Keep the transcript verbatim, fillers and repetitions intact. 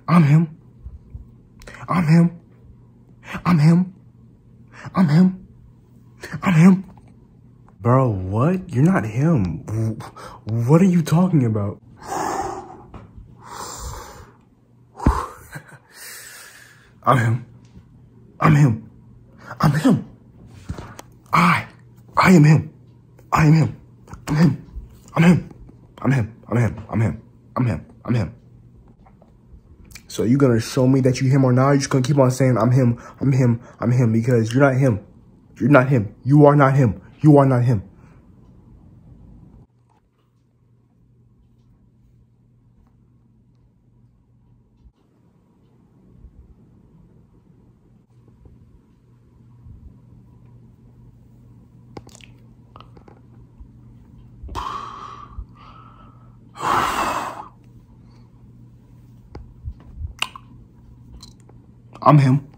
I'm him. I'm him. I'm him. I'm him. I'm him. Bro, what? You're not him. What are you talking about? I'm him. I'm him. I'm him. I. I am him. I am him. I'm him. I'm him. I'm him. I'm him. I'm him. I'm him. I'm him. So you gonna show me that you him or not? You're just gonna keep on saying I'm him. I'm him. I'm him because you're not him. You're not him. You are not him. You are not him. I'm him.